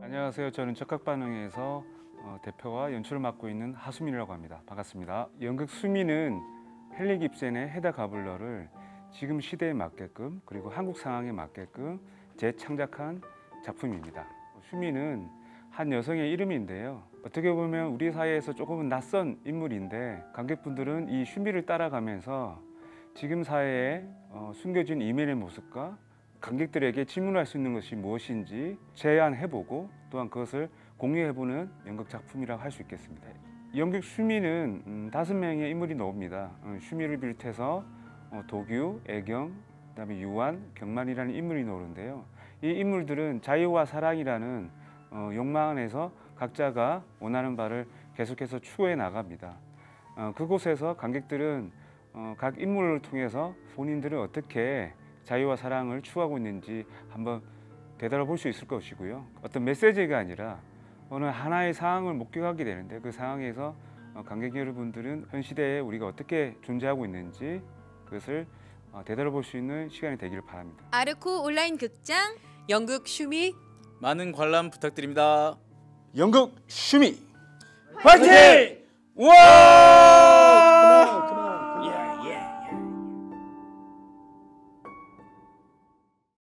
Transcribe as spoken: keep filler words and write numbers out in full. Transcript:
안녕하세요. 저는 적극반응에서 어, 대표와 연출을 맡고 있는 하수민이라고 합니다. 반갑습니다. 연극 수민은 헨리 깁센의 헤다 가블러를 지금 시대에 맞게끔 그리고 한국 상황에 맞게끔 재창작한 작품입니다. 수민은 한 여성의 이름인데요. 어떻게 보면 우리 사회에서 조금은 낯선 인물인데 관객분들은 이 슈미를 따라가면서 지금 사회에 어, 숨겨진 이면의 모습과 관객들에게 질문할 수 있는 것이 무엇인지 제안해보고 또한 그것을 공유해보는 연극 작품이라고 할 수 있겠습니다. 연극 슈미는 음, 다섯 명의 인물이 나옵니다. 어, 슈미를 비롯해서 어, 도규, 애경, 그다음에 유한, 경만이라는 인물이 나오는데요. 이 인물들은 자유와 사랑이라는 어, 욕망 안에서 각자가 원하는 바를 계속해서 추구해 나갑니다. 어, 그곳에서 관객들은 어, 각 인물을 통해서 본인들은 어떻게 자유와 사랑을 추구하고 있는지 한번 되돌아볼 수 있을 것이고요. 어떤 메시지가 아니라 어느 하나의 상황을 목격하게 되는데 그 상황에서 관객 여러분들은 현 시대에 우리가 어떻게 존재하고 있는지 그것을 되돌아볼 수 있는 시간이 되기를 바랍니다. 아르코 온라인 극장 연극 슈미 많은 관람 부탁드립니다. 연극 슈미 화이팅! 와!